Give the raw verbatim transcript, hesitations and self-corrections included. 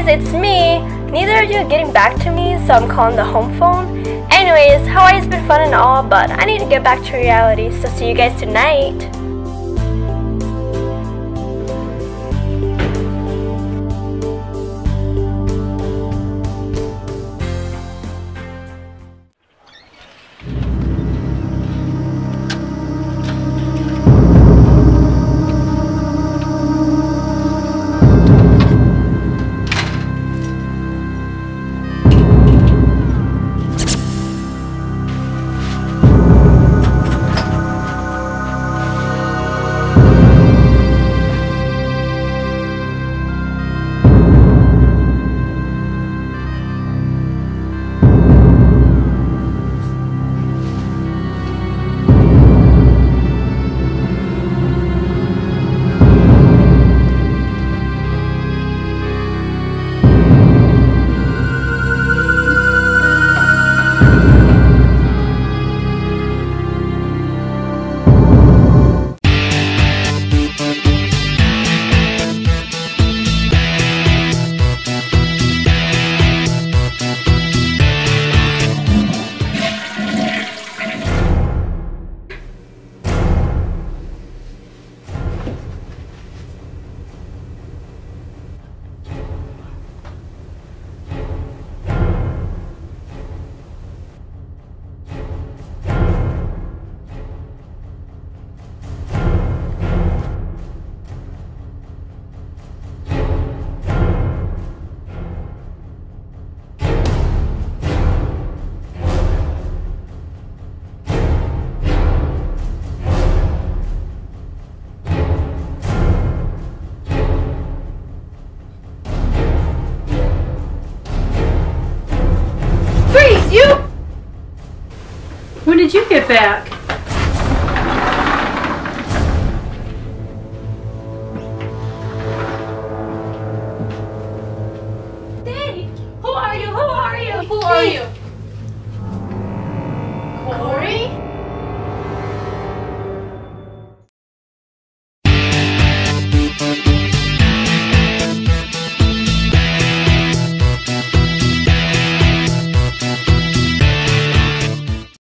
guys, it's me. Neither of you are getting back to me, so I'm calling the home phone. Anyways, Hawaii's been fun and all, but I need to get back to reality, so see you guys tonight. When did you get back? Daddy, who are you? Who are you? Who are you?